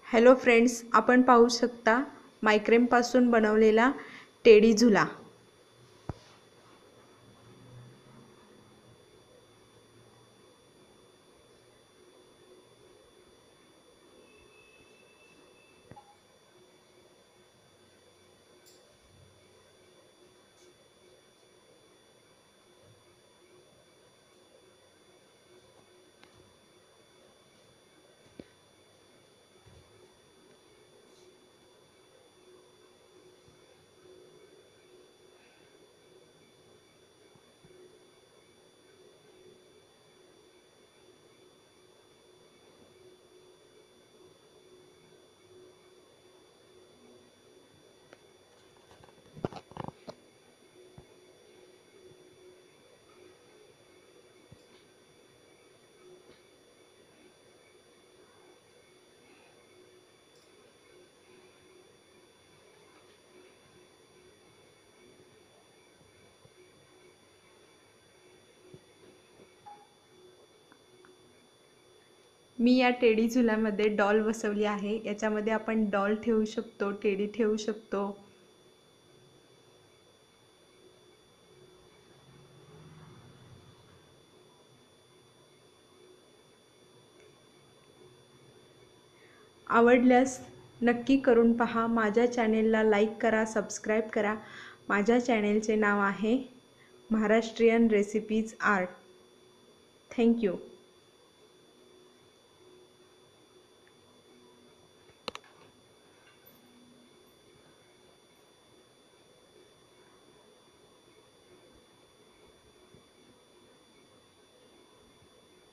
Hello friends, आपण पाहू शकता मायक्रेमपासून बनवलेला टेडी झुला। मी या टेडी झुल्यामध्ये डॉल बसवली आहे। याच्यामध्ये आपण डॉल ठेवू शकतो, टेडी ठेवू शकतो। आवडल्यास नक्की करून पहा। माझ्या चॅनेलला लाईक करा, सबस्क्राईब करा। माझ्या चॅनेलचे नाव आहे महाराष्ट्रीयन रेसिपीज आर्ट। थँक्यू।